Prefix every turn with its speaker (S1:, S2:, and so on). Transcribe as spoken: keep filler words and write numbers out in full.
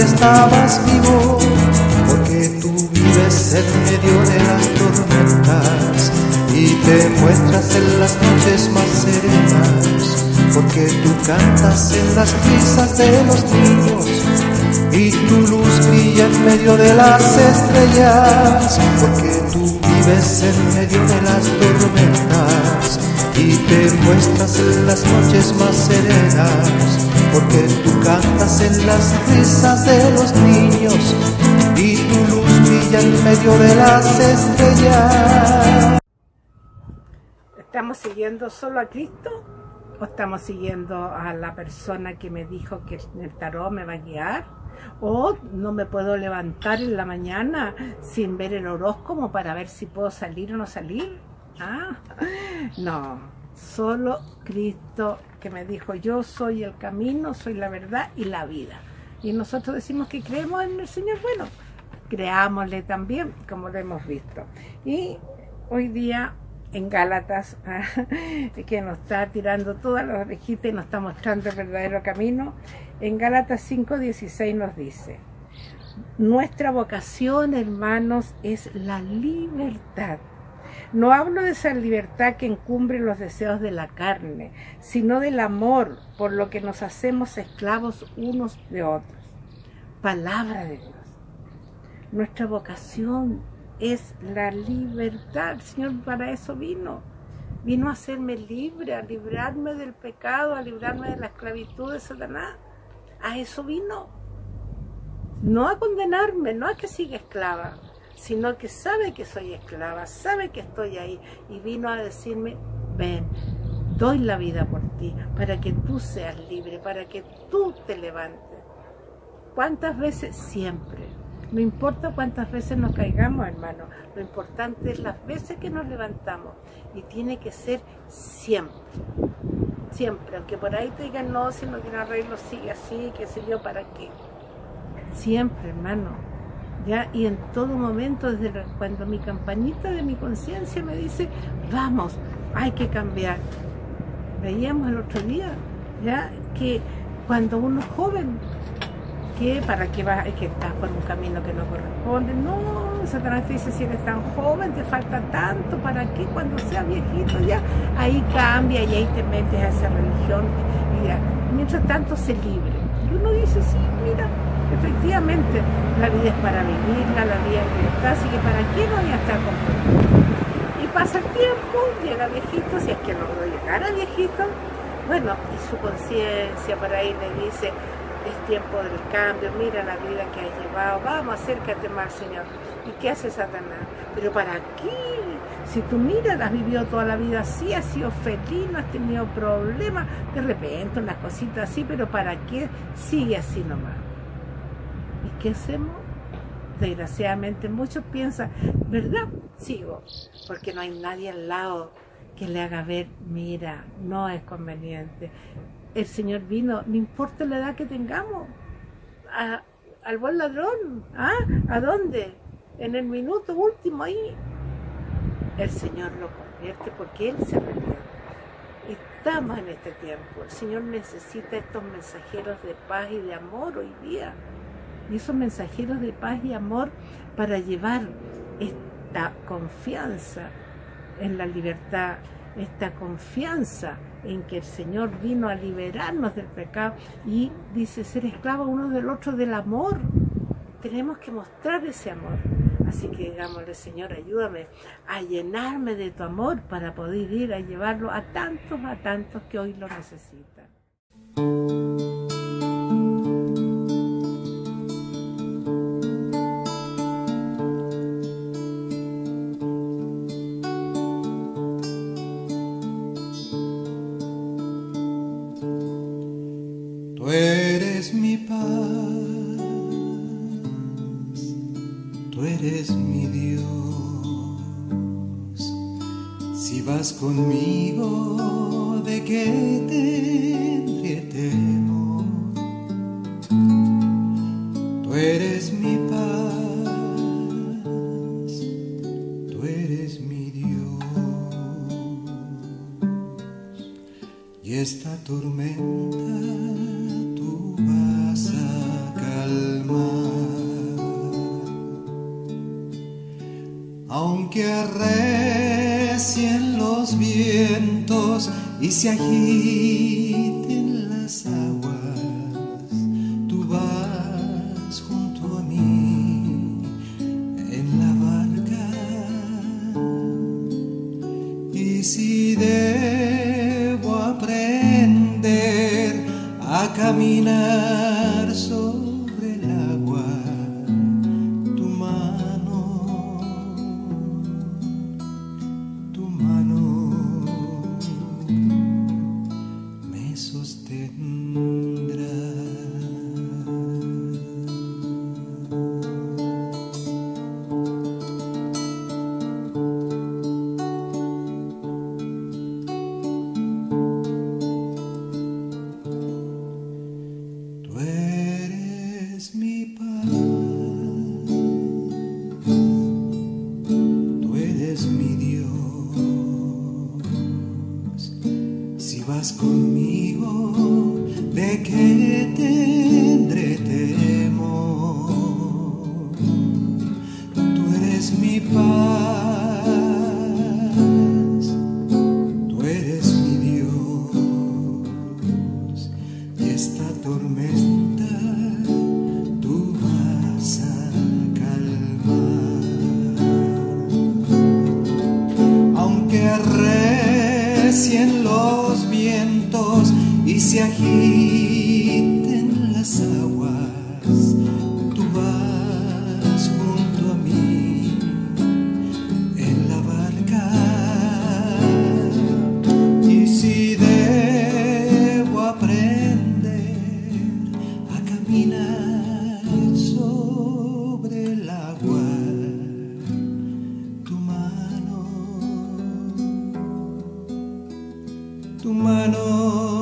S1: estabas vivo, porque tú vives en medio de las tormentas y te muestras en las noches más serenas, porque tú cantas en las risas de los niños y tu luz brilla en medio de las estrellas, porque tú vives en medio de las tormentas y te muestras en las noches más serenas, porque tú cantas en las risas de los niños y tu luz brilla en medio de las estrellas.
S2: ¿Estamos siguiendo solo a Cristo o estamos siguiendo a la persona que me dijo que el tarot me va a guiar? ¿O no me puedo levantar en la mañana sin ver el horóscopo para ver si puedo salir o no salir? ¿Ah? No, solo Cristo que me dijo: yo soy el camino, soy la verdad y la vida. Y nosotros decimos que creemos en el Señor. Bueno, creámosle también, como lo hemos visto. Y hoy día en Gálatas, que nos está tirando todas las orejitas y nos está mostrando el verdadero camino, en Gálatas cinco dieciséis nos dice: nuestra vocación, hermanos, es la libertad. No hablo de esa libertad que encumbre los deseos de la carne, sino del amor, por lo que nos hacemos esclavos unos de otros. Palabra de Dios. Nuestra vocación es la libertad. El Señor para eso vino. Vino a hacerme libre, a librarme del pecado, a librarme de la esclavitud de Satanás. A eso vino. No a condenarme, no a que siga esclava, sino que sabe que soy esclava, sabe que estoy ahí, y vino a decirme: ven, doy la vida por ti, para que tú seas libre, para que tú te levantes. ¿Cuántas veces? Siempre. No importa cuántas veces nos caigamos, hermano, lo importante es las veces que nos levantamos, y tiene que ser siempre, siempre, aunque por ahí te digan: no, si no tiene arreglo, sigue así, qué sé yo, ¿para qué? Siempre, hermano, ya, y en todo momento, desde cuando mi campanita de mi conciencia me dice: vamos, hay que cambiar. Veíamos el otro día, ya, que cuando uno es joven, que para qué vas, es que estás por un camino que no corresponde. No, Satanás te dice: si eres tan joven, te falta tanto, ¿para qué? Cuando seas viejito ya, ahí cambia y ahí te metes a esa religión, y ya, mientras tanto se libre. Y uno dice: sí, mira, efectivamente, la vida es para vivirla, la vida es libertad, así que ¿para qué no voy a estar con problemas? Y pasa el tiempo, llega viejito, si es que logró llegar a viejito, bueno, y su conciencia por ahí le dice: es tiempo del cambio, mira la vida que has llevado, vamos, acércate más al Señor. ¿Y qué hace Satanás? ¿Pero para qué? Si tú miras, has vivido toda la vida así, has sido feliz, no has tenido problemas, de repente unas cositas así, pero ¿para qué? Sigue así nomás. ¿Y qué hacemos? Desgraciadamente muchos piensan: ¿verdad? Sigo, porque no hay nadie al lado que le haga ver: mira, no es conveniente. El Señor vino, no importa la edad que tengamos, a, al buen ladrón. ¿Ah? ¿A dónde? En el minuto último ahí, el Señor lo convierte, porque Él se arrepiente. Estamos en este tiempo, el Señor necesita estos mensajeros de paz y de amor hoy día. Y esos mensajeros de paz y amor para llevar esta confianza en la libertad, esta confianza en que el Señor vino a liberarnos del pecado, y dice: ser esclavos uno del otro del amor. Tenemos que mostrar ese amor. Así que digámosle: Señor, ayúdame a llenarme de tu amor para poder ir a llevarlo a tantos, a tantos que hoy lo necesitan.
S1: Tú eres mi paz, tú eres mi Dios. Si vas conmigo, ¿de qué tendré temor? Tú eres mi paz, tú eres mi Dios. Y esta tormenta tú vas a calmar. Aunque arrecien los vientos y se agiten las aguas, tú vas junto a mí en la barca. Y si debo aprender a caminar sobre el agua, tu mano, tu mano me sostendrá. Tú eres mi paz, tú eres mi Dios. Si vas conmigo, ¿de qué tendré temor? Tú eres mi paz, tú eres mi Dios. Y esta tormenta tú vas a calmar. Aunque arrecien los vientos y se agiten las aguas, tú vas junto a mí en la barca. Y si debo aprender a caminar sobre el agua, tu mano, tu mano